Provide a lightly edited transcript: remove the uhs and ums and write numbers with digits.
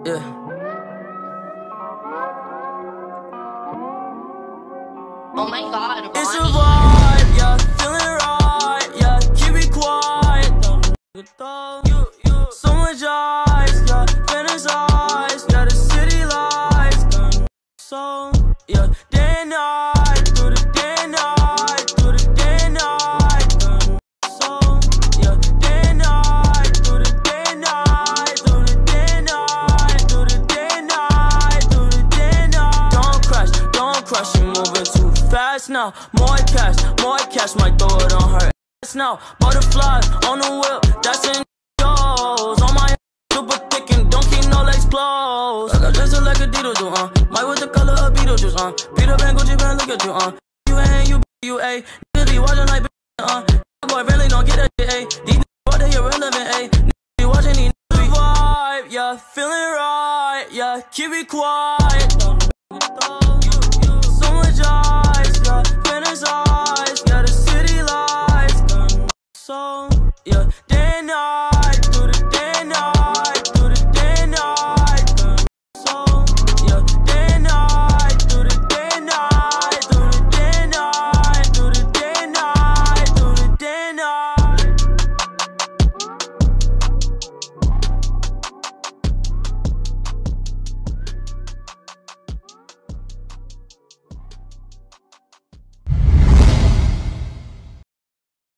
Yeah. Oh my god, Ronnie. It's a vibe, yeah, feeling right, yeah, keep it quiet, so much ice, yeah, fantasize, yeah, the city lights, so, yeah, day and night, through the day and night, through the day and night, so, yeah, day and night, through the day and night, through the day and night, through the day and night, through the day and night. Don't crush, you moving too fast now. More cash, might throw it on her ass now. Butterflies on the whip, that's in yours. On my super thick and don't keep no legs closed. I got dressed like a Dito do, Might with the color of Beetlejuice, Peter Pan, Gucci Pan, look at you, You ain't, you a niggas be watching like, boy, really don't get that shit, These niggas, they irrelevant, Niggas be watching these niggas be vibe, yeah, feeling right, yeah, keep it quiet.